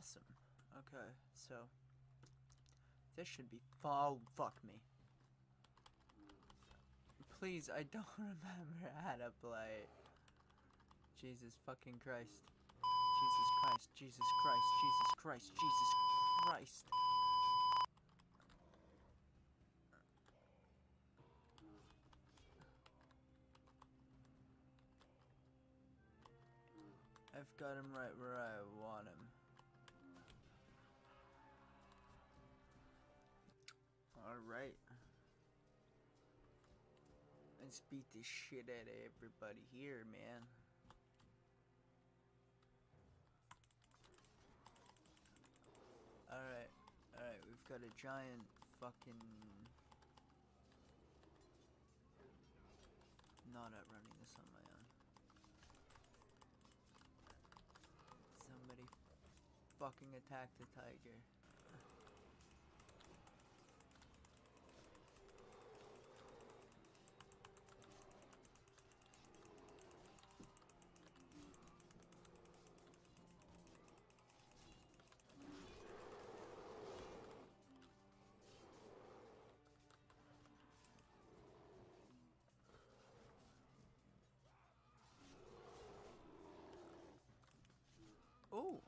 Awesome. Okay, so this should be. Oh, fuck me. Please, I don't remember how to play. Jesus fucking Christ. Jesus Christ. Jesus Christ. Jesus Christ. Jesus Christ. I've got him right where I want him. Alright. Let's beat the shit out of everybody here, man. Alright. Alright, we've got a giant fucking... Not outrunning this on my own. Somebody fucking attack the tiger. Oh!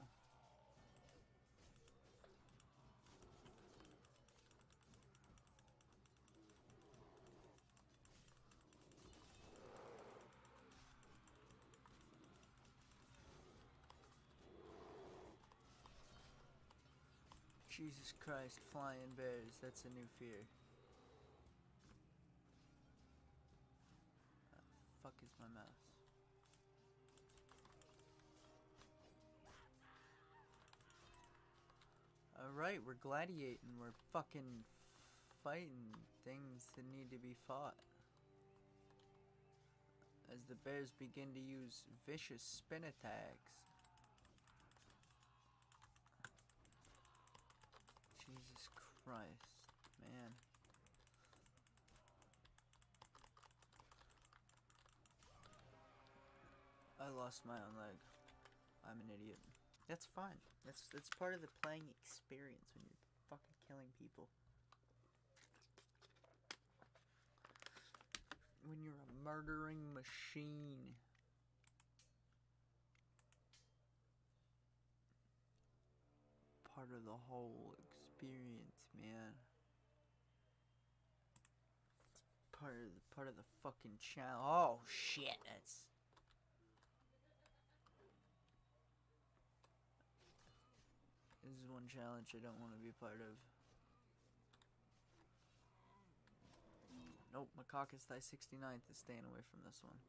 Jesus Christ, flying bears, that's a new fear. Where the fuck is my mouse? Alright, we're gladiating, we're fucking fighting things that need to be fought. As the bears begin to use vicious spin attacks. Jesus Christ, man. I lost my own leg. I'm an idiot. That's fine. That's part of the playing experience when you're fucking killing people. When you're a murdering machine. Part of the whole experience, man. It's part of the fucking challenge. Oh shit, that's... This is one challenge I don't want to be a part of. Nope, Macacus Thy 69th is staying away from this one.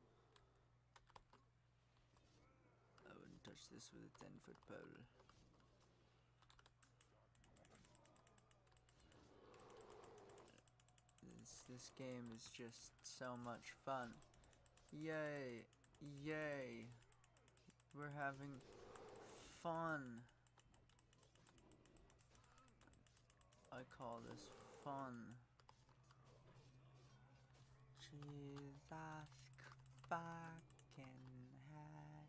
I wouldn't touch this with a 10-foot pole. This game is just so much fun. Yay! Yay! We're having fun. I call this fun. Jesus fucking hell.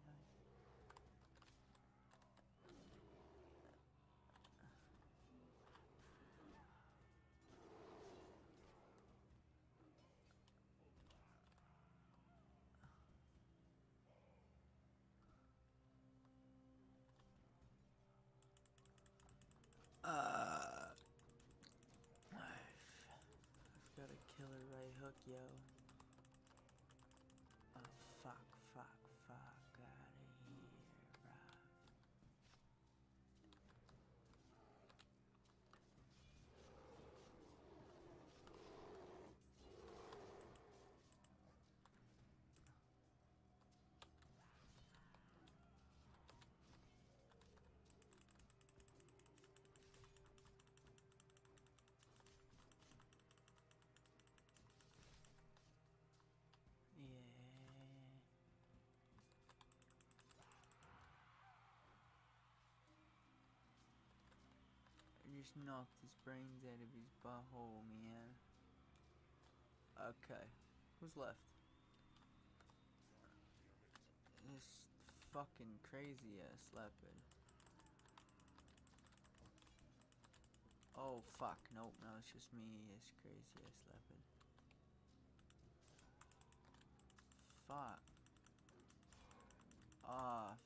I've got a killer right hook, yo. Oh, fuck out of here, bruh. Yeah. I just knocked his brains out of his butthole, man. Okay. Who's left? This fucking crazy ass leopard. Oh fuck, nope, no, it's just me, this crazy ass leopard. Fuck. Off.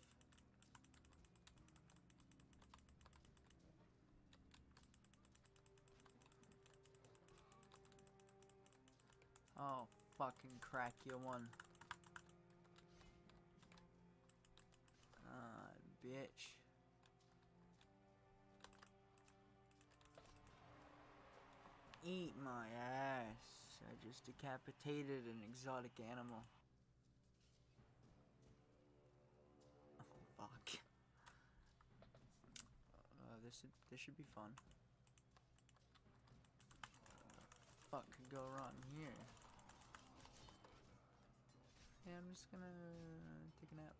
Oh, fucking crack, you won. Bitch. Eat my ass. I just decapitated an exotic animal. Oh, fuck. This should be fun. What the fuck could go wrong here? Yeah, I'm just gonna take a nap.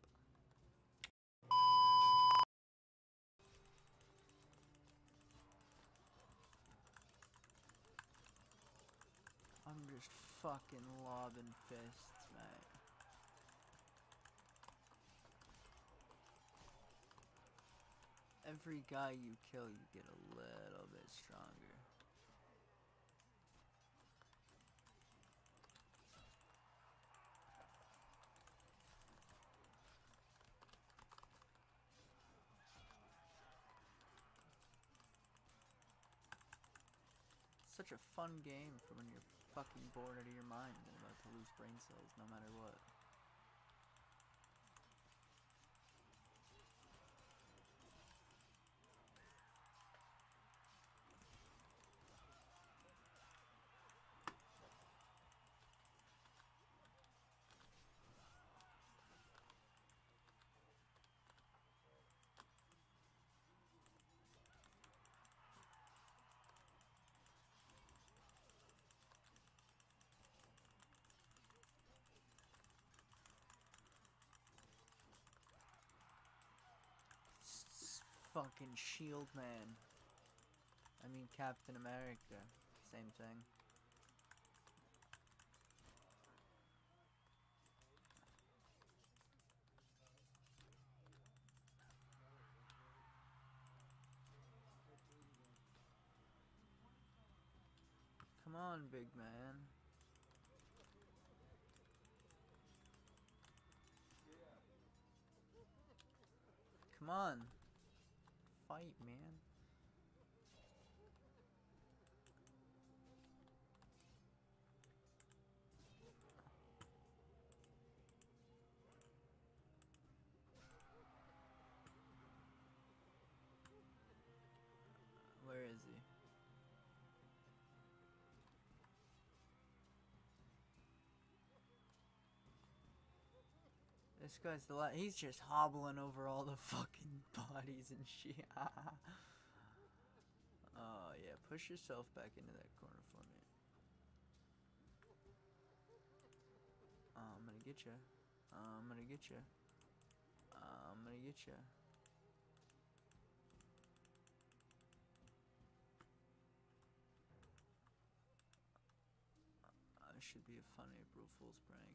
I'm just fucking lobbing fists, mate. Every guy you kill, you get a little bit stronger. Such a fun game for when you're fucking bored out of your mind and about to lose brain cells no matter what. Fucking Shield Man. I mean Captain America. Same thing. Come on, big man. Come on. Fight, man. Where is he? This guy's he's just hobbling over all the fucking bodies and shit. Oh yeah, push yourself back into that corner for me. I'm gonna get you. I'm gonna get you. I'm gonna get you. Should be a fun April Fool's prank.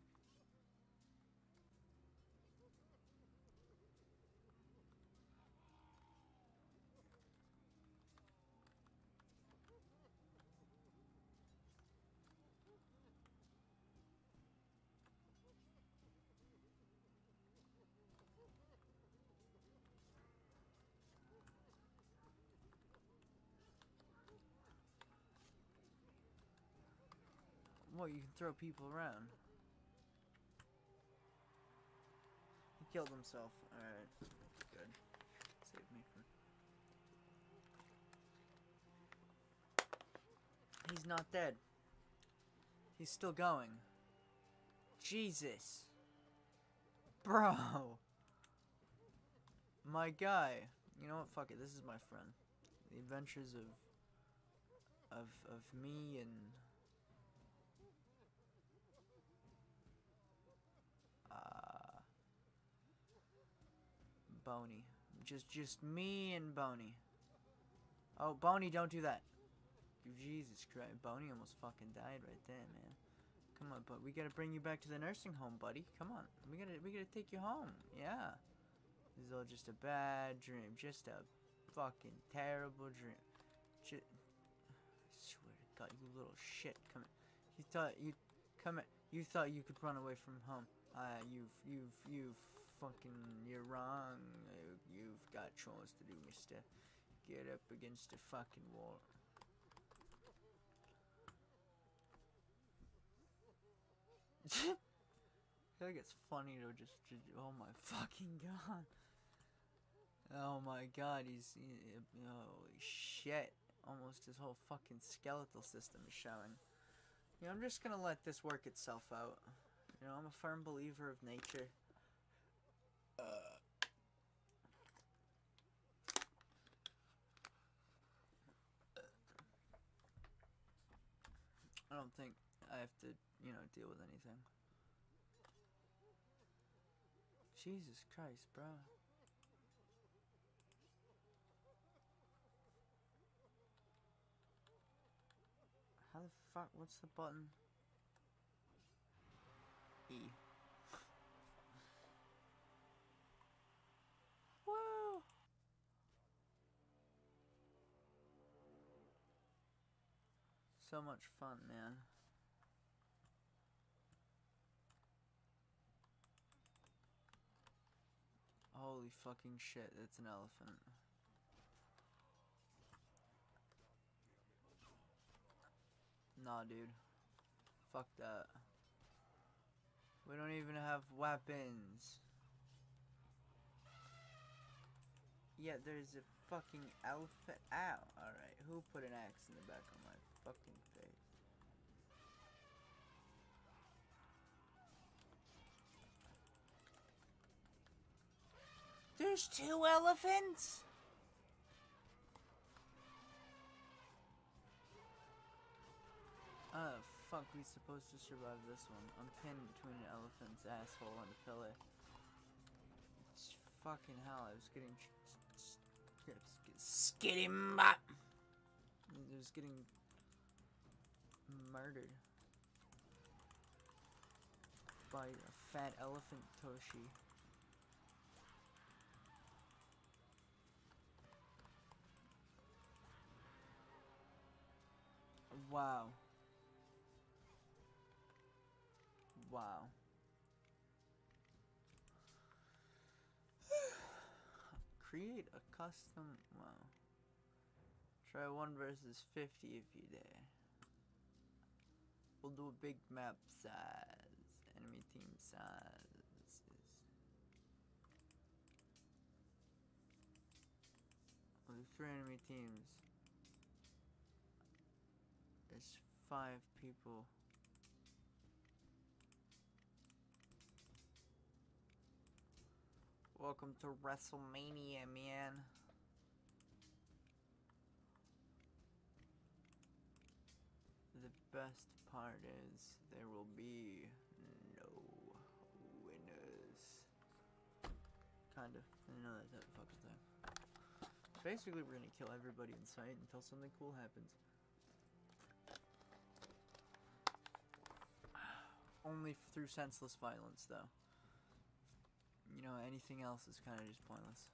What, you can throw people around? He killed himself. Alright. Good. Saved me from... He's not dead. He's still going. Jesus. Bro. My guy. You know what? Fuck it. This is my friend. The adventures of me and... Boney. Just me and Boney. Oh, Boney, don't do that. Jesus Christ. Boney almost fucking died right there, man. Come on, but we gotta bring you back to the nursing home, buddy. Come on. We gotta take you home. Yeah. This is all just a bad dream. Just a fucking terrible dream. god, you little shit. Come here. You thought you could run away from home. You're wrong. You've got chores to do, mister. Get up against the fucking wall. I feel like it's funny to just oh my fucking god. Oh my god, holy shit. Almost his whole fucking skeletal system is showing. You know, I'm just gonna let this work itself out. You know, I'm a firm believer of nature. I don't think I have to, you know, deal with anything. Jesus Christ, bro. How the fuck? What's the button? E. Woo! So much fun, man. Holy fucking shit, it's an elephant. Nah, dude. Fuck that. We don't even have weapons. Yeah, there's a fucking elephant. Ow. Alright, who put an axe in the back of my fucking face? There's 2 elephants? Fuck, we supposed to survive this one. I'm pinned between an elephant's asshole and a pillar. It's fucking hell, I was getting... Skitty-bop! I was getting... murdered. By a fat elephant Toshi. Wow. Wow. Create a custom. Wow. Try 1 versus 50 if you dare. We'll do a big map size. Enemy team size. We'll do 3 enemy teams. There's 5 people. Welcome to WrestleMania, man. The best part is there will be no winners. Kinda. I know that fucking thing. Basically, we're gonna kill everybody in sight until something cool happens. Only through senseless violence, though. You know, anything else is kind of just pointless.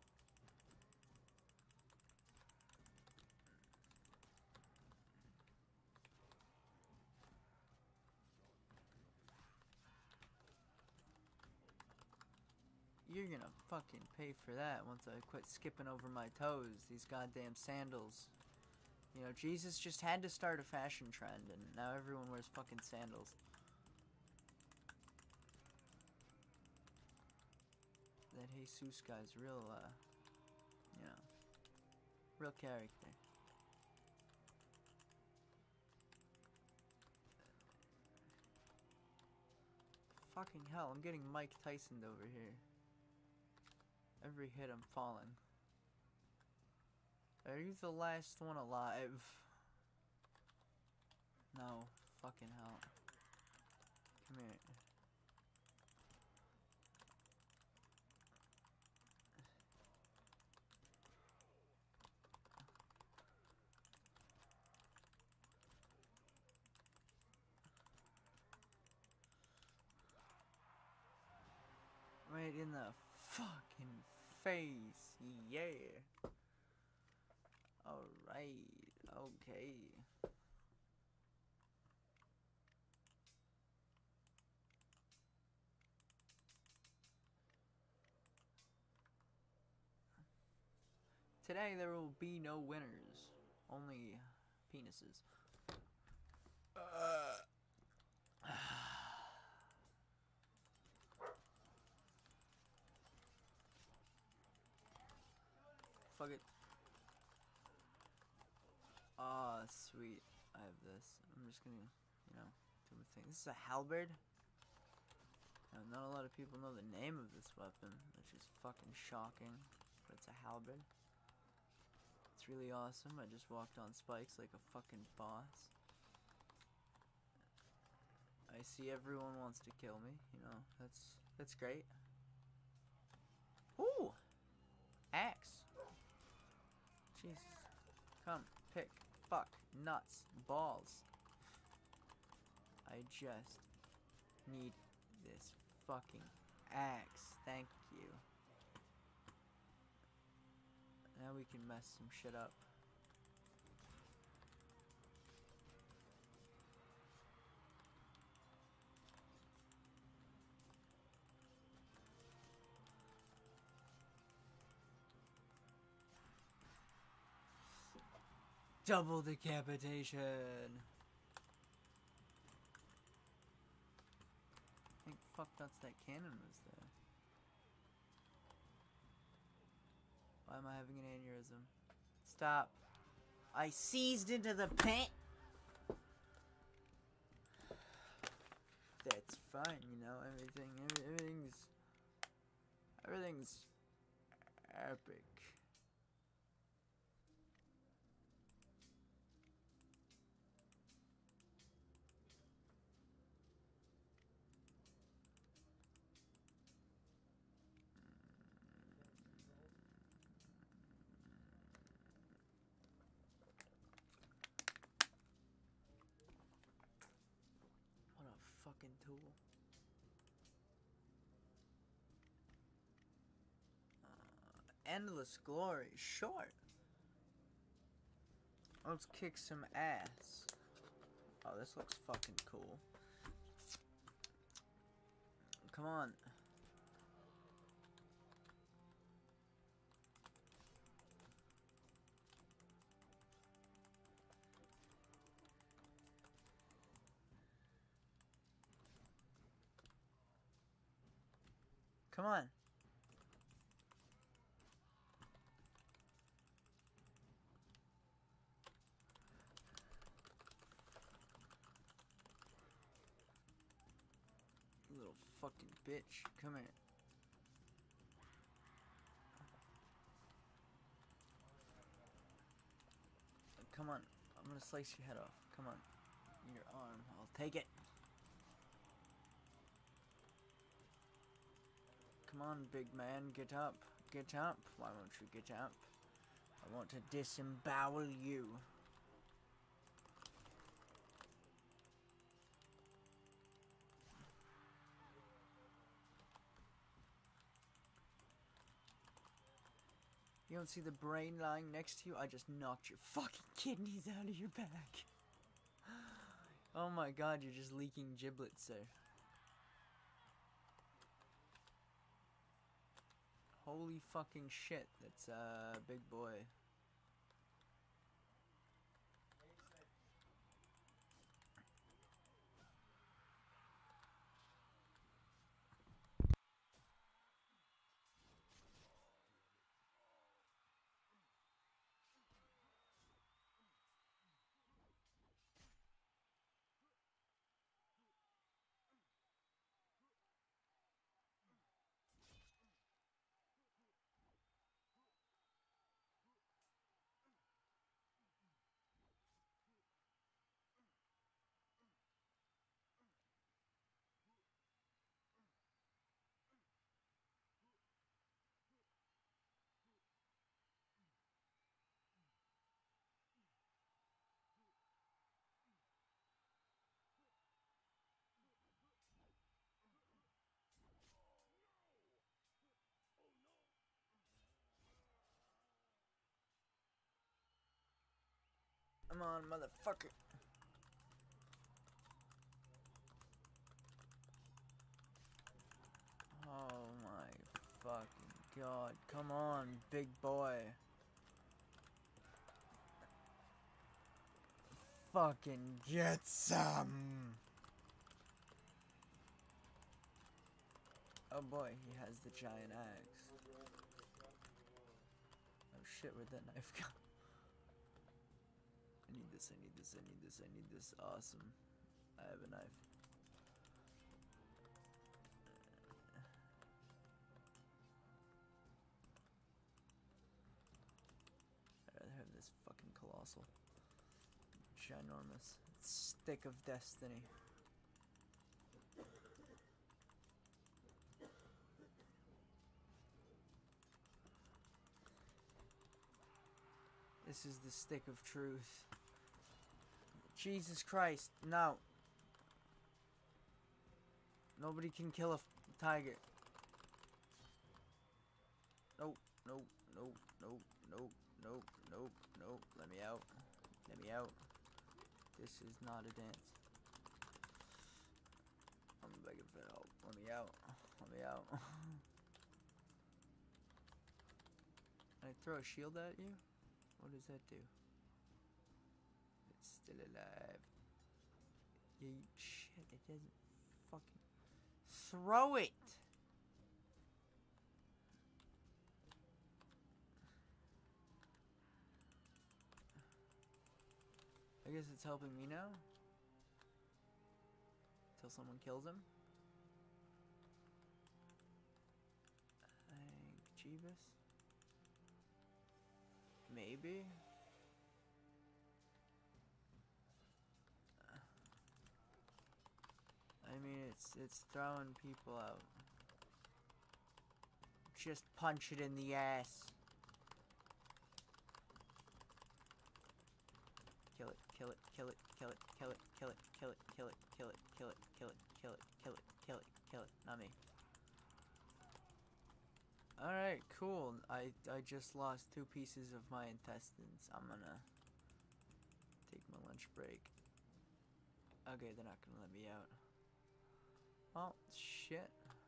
You're gonna fucking pay for that once I quit skipping over my toes. These goddamn sandals. You know, Jesus just had to start a fashion trend, and now everyone wears fucking sandals. That Jesus guy's real, you know, real character. Fucking hell, I'm getting Mike Tyson'd over here. Every hit I'm falling. Are you the last one alive? No, fucking hell. Come here. Right in the fucking face, yeah. Alright, okay. Today there will be no winners, only penises. Fuck it. Ah, sweet. I have this. I'm just gonna, you know, do my thing. This is a halberd. Now, not a lot of people know the name of this weapon, which is fucking shocking. But it's a halberd. It's really awesome. I just walked on spikes like a fucking boss. I see everyone wants to kill me, you know, that's great. Ooh! Axe! Jesus. Come, pick, fuck, nuts, balls. I just need this fucking axe. Thank you. Now we can mess some shit up. Double decapitation. I think fuck nuts that cannon was there. Why am I having an aneurysm? Stop. I seized into the paint. That's fine, you know, everything's epic. What a fucking tool. Endless glory, short. Let's kick some ass. Oh, this looks fucking cool. Come on. Come on. Little fucking bitch. Come here. Come on. I'm gonna slice your head off. Come on. Your arm. I'll take it. Come on, big man. Get up. Get up. Why won't you get up? I want to disembowel you. You don't see the brain lying next to you? I just knocked your fucking kidneys out of your back. Oh my god, you're just leaking giblets there. Holy fucking shit, that's big boy. Come on, motherfucker. Oh my fucking god. Come on, big boy. fucking get some. Oh boy, he has the giant axe. Oh shit, where'd that knife go? I need this, I need this, I need this, I need this. Awesome. I have a knife. I'd rather have this fucking colossal, ginormous stick of destiny. This is the stick of truth. Jesus Christ, no. Nobody can kill a tiger. Nope, nope, nope, nope, nope, nope, nope, nope. Let me out. Let me out. This is not a dance. I'm begging for help. Let me out. Let me out. Can I throw a shield at you? What does that do? It's still alive. Yeah, shit, it doesn't fucking throw it. I guess it's helping me now. Until someone kills him. Thank Jeebus. Maybe. I mean, it's throwing people out. Just punch it in the ass. Kill it, kill it, kill it, kill it, kill it, kill it, kill it, kill it, kill it, kill it, kill it, kill it, kill it, kill it, kill it, not me. Alright, cool. I just lost 2 pieces of my intestines. I'm gonna take my lunch break. Okay, they're not gonna let me out. Oh, shit.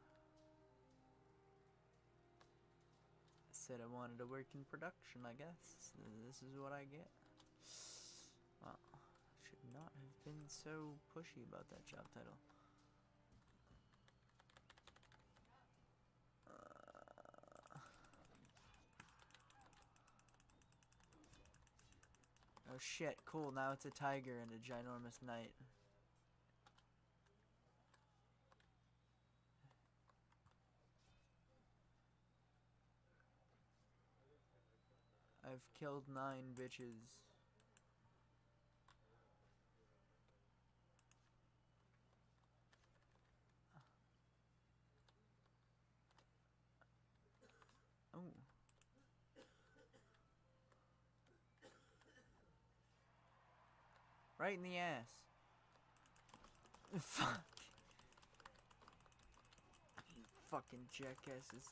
I said I wanted to work in production, I guess. This is what I get. Well, I should not have been so pushy about that job title. Oh shit, cool, now it's a tiger and a ginormous knight. I've killed 9 bitches. Oh. Right in the ass. Fuck. You fucking jackasses.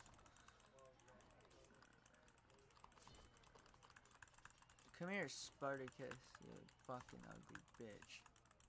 Come here, Spartacus, you fucking ugly bitch.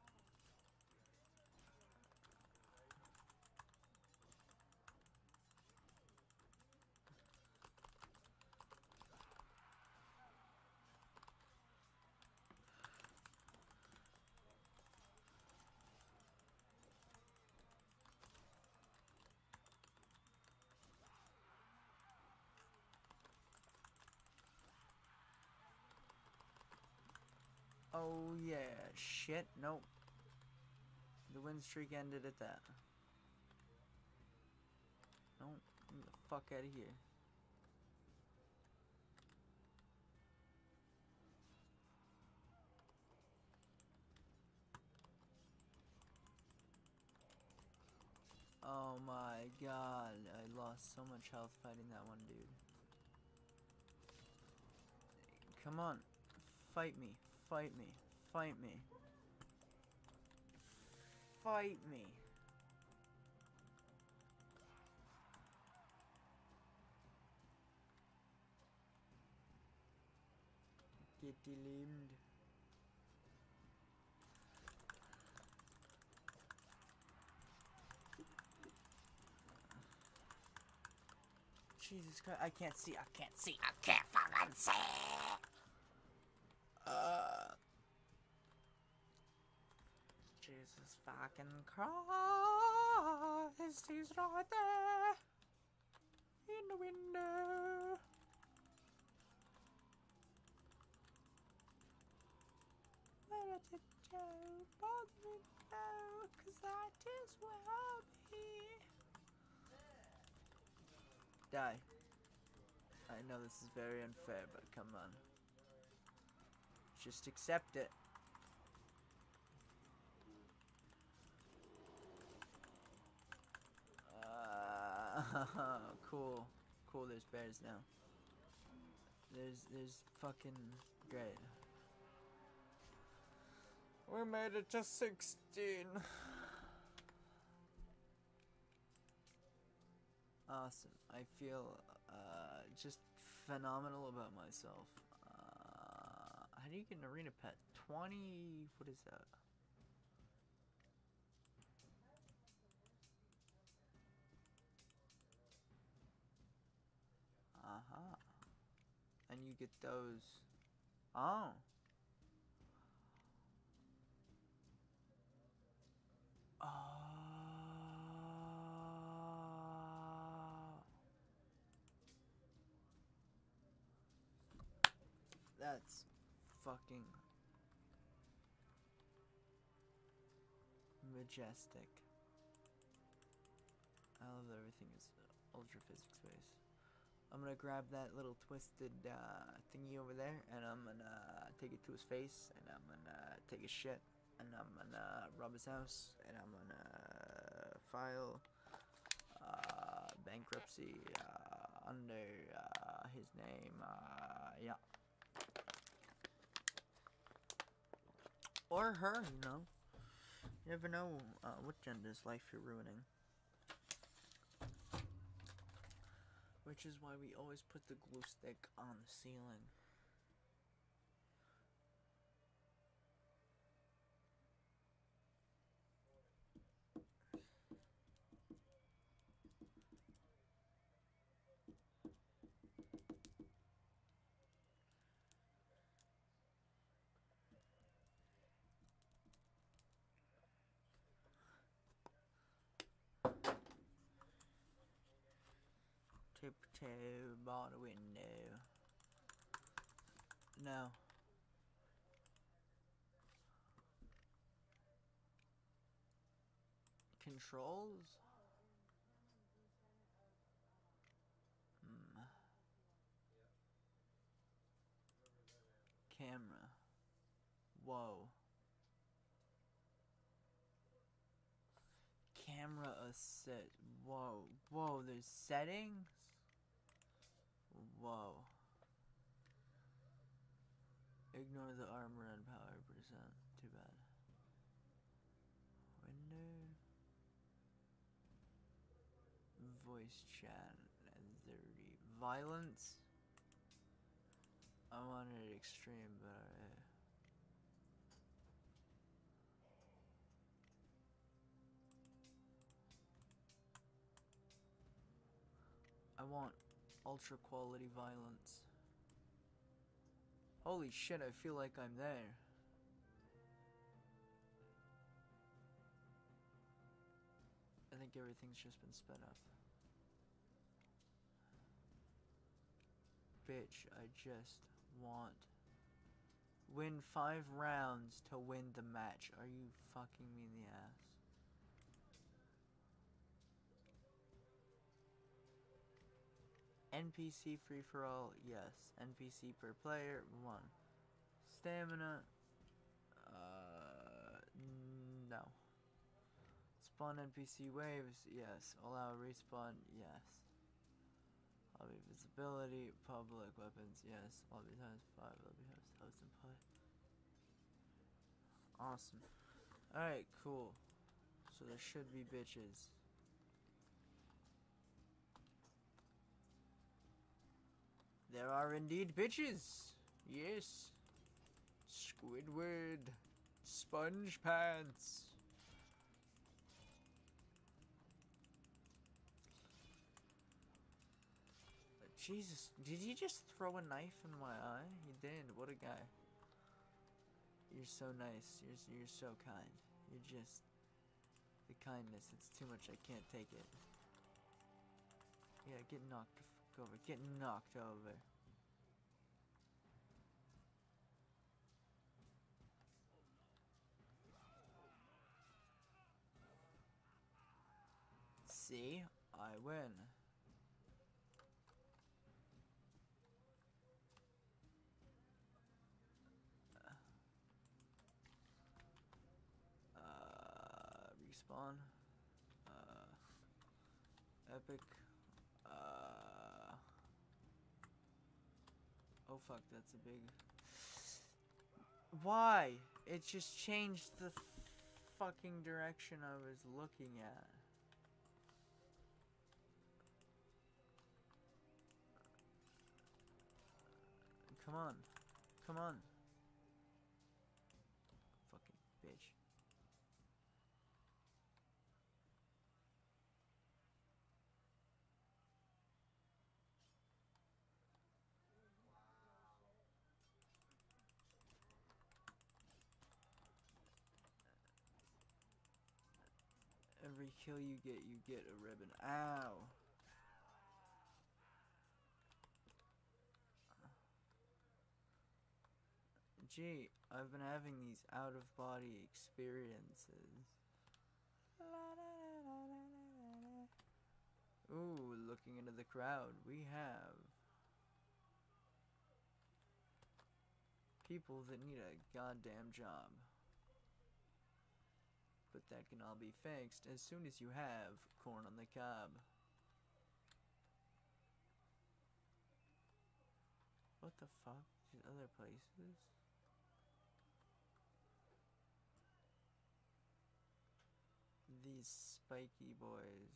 Oh yeah, shit, nope. The win streak ended at that. No, get the fuck out of here. Oh my god, I lost so much health fighting that one dude. Come on, fight me, fight me, fight me. Fight me. Get limbed. Jesus Christ, I can't see, I can't see, I can't fucking see! Jesus fucking Christ, he's right there in the window. Where did it go? By the window, 'cause that is where I'll be. Die. I know this is very unfair, but come on. Just accept it. Cool. Cool, there's bears now. There's fucking great. We made it to 16. Awesome. I feel just phenomenal about myself. How do you get an arena pet? 20. What is that? Uh-huh. And you get those. Oh. Oh. That's fucking majestic. I love that everything is ultra physics based. I'm gonna grab that little twisted thingy over there, and I'm gonna take it to his face, and I'm gonna take a shit, and I'm gonna rob his house, and I'm gonna file bankruptcy under his name. Yeah. Or her, you know. You never know what gender's life you're ruining. Which is why we always put the glue stick on the ceiling. Tiptoe by the window. No. Controls? Camera. Whoa. Camera assist. Whoa. Whoa, there's settings? Whoa. Ignore the armor and power percent. Too bad. Window. Voice chat and 30. Violence. I wanted it extreme, but alright. I want ultra quality violence. Holy shit, I feel like I'm there. I think everything's just been sped up. Bitch, I just want win 5 rounds to win the match. Are you fucking me in the ass? NPC free for all, yes. NPC per player, 1. Stamina, no. Spawn NPC waves, yes. Allow respawn, yes. Lobby visibility, public weapons, yes. Lobby times 5, lobby times 1000 play. Awesome. Alright, cool. So there should be bitches. There are indeed bitches. Yes. Squidward. Sponge pants. Jesus, did you just throw a knife in my eye? He did. What a guy. You're so nice. You're so kind. You're just... The kindness, it's too much, I can't take it. Yeah, get knocked the fuck over. Get knocked over. See? I win. Respawn. Epic. Oh fuck, that's a big... Why? It just changed the fucking direction I was looking at. Come on. Come on. Fucking bitch. Every kill you get a ribbon. Ow. Gee, I've been having these out-of-body experiences. Ooh, looking into the crowd, we have people that need a goddamn job. But that can all be fixed as soon as you have corn on the cob. What the fuck? These other places? These spiky boys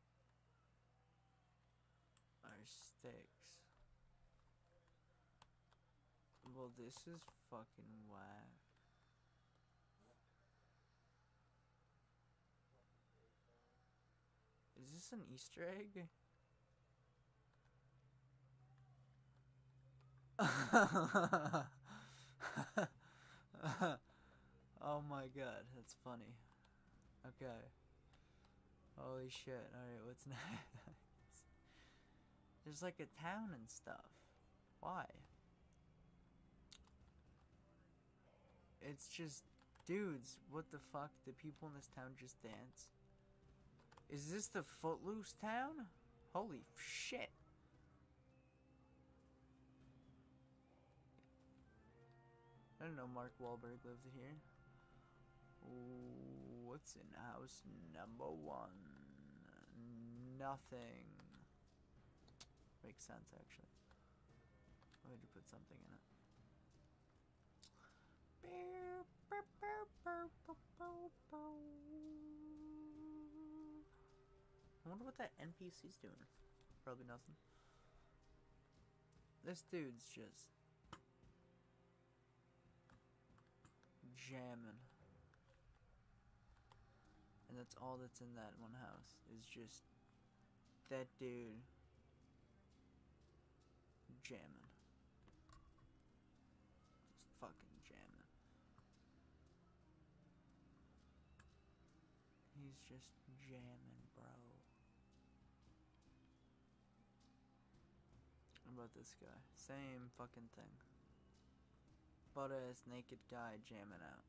are sticks. Well, this is fucking whack. Is this an Easter egg? Oh my god, that's funny. Okay. Holy shit. Alright, what's next? There's like a town and stuff. Why? It's just dudes. What the fuck? The people in this town just dance? Is this the Footloose town? Holy shit. I didn't know Mark Wahlberg lived here. Ooh, what's in house number 1? Nothing. Makes sense, actually. I had to put something in it. I wonder what that NPC's doing. Probably nothing. This dude's just jamming. And that's all that's in that one house, is just that dude jamming. Just fucking jamming. He's just jamming, bro. How about this guy? Same fucking thing. Butt-ass naked guy jamming out.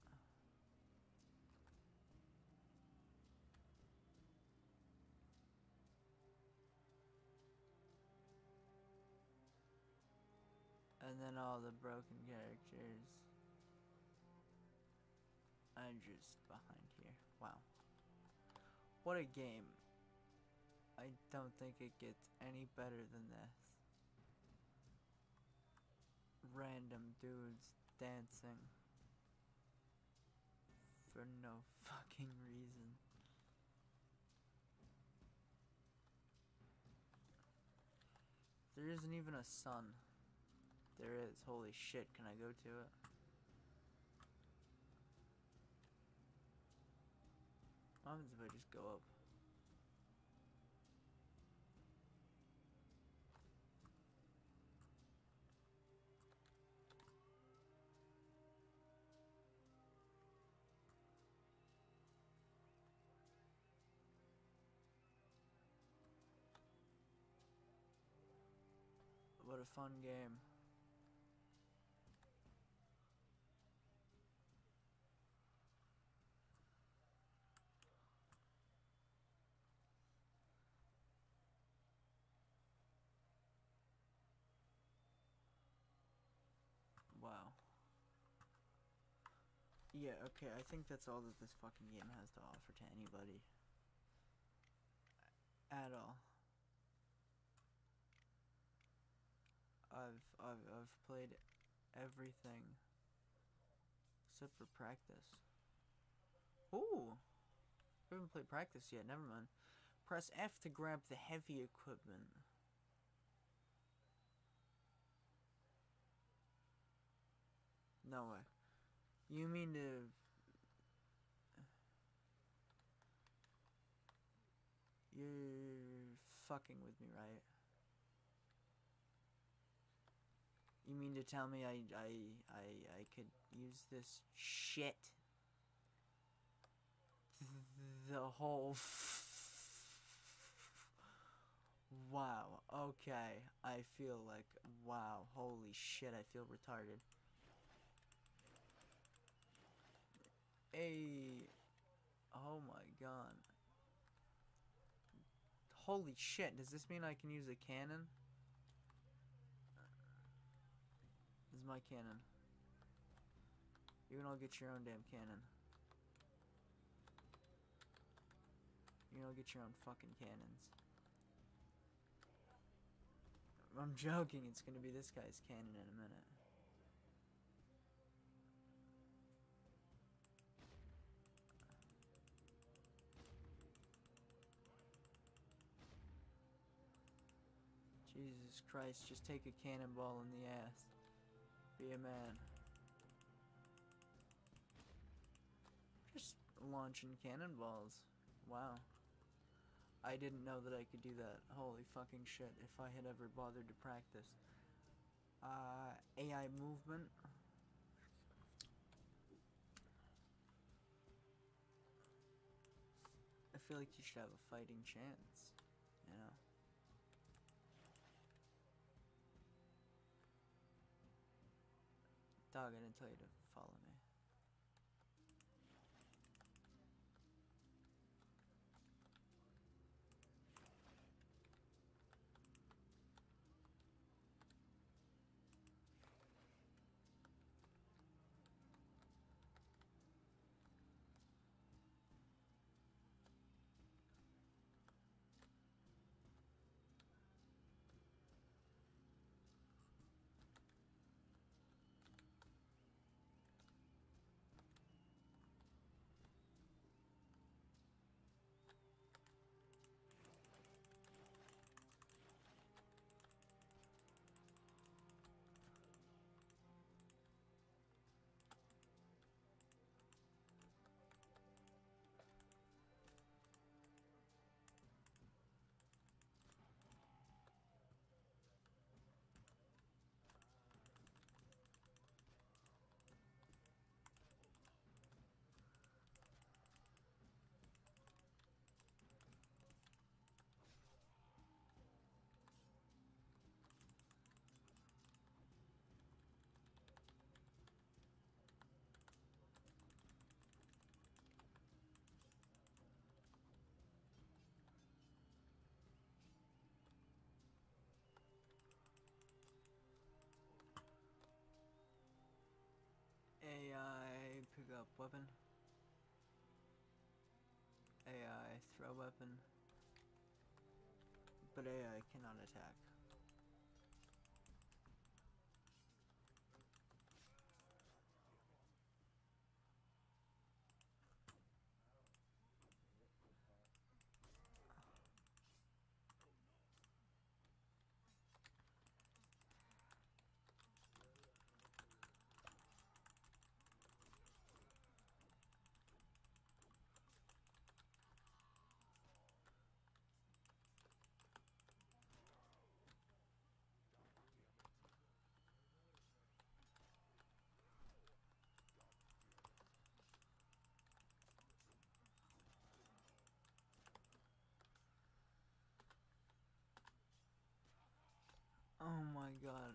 And then all the broken characters are just behind here. Wow. What a game. I don't think it gets any better than this. Random dudes dancing for no fucking reason. There isn't even a sun. There is. Holy shit, can I go to it? What happens if I just go up? What a fun game. Wow. Yeah, okay, I think that's all that this fucking game has to offer to anybody. At all. I've played everything except for practice. Ooh! I haven't played practice yet, never mind. Press F to grab the heavy equipment. No way. You mean to... You're fucking with me, right? You mean to tell me I could use this shit the whole wow, okay. I feel like, wow, holy shit, I feel retarded. Hey, oh my god. Holy shit, does this mean I can use a cannon? This is my cannon. You can all get your own damn cannon. You can all get your own fucking cannons. I'm joking, it's gonna be this guy's cannon in a minute. Jesus Christ, just take a cannonball in the ass. Be a man. Just launching cannonballs. Wow. I didn't know that I could do that. Holy fucking shit, if I had ever bothered to practice. AI movement. I feel like you should have a fighting chance, you know? Dog, I didn't tell you to follow me. AI pick up weapon. AI throw weapon. But AI cannot attack. my god.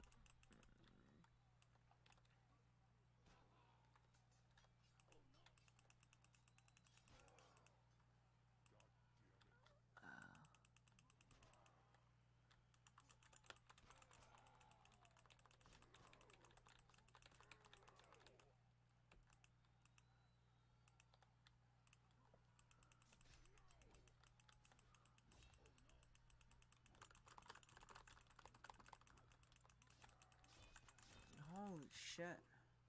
Holy shit.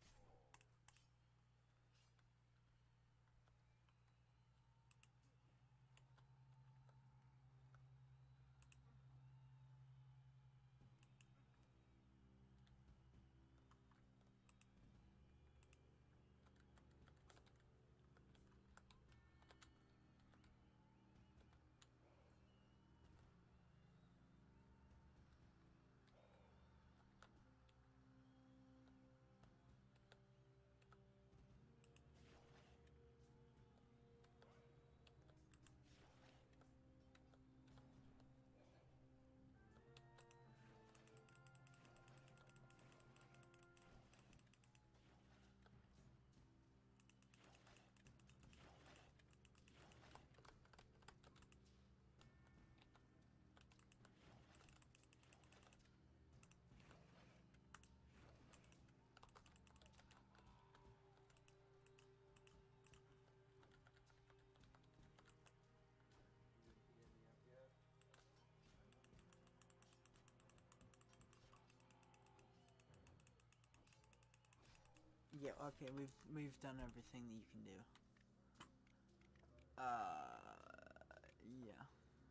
Yeah, okay, we've done everything that you can do. Yeah.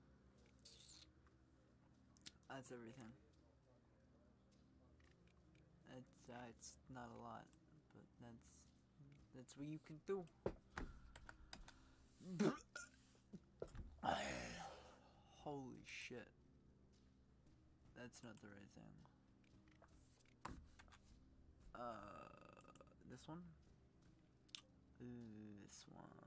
That's everything. It's not a lot, but that's what you can do. Holy shit. That's not the right thing. This one? This one.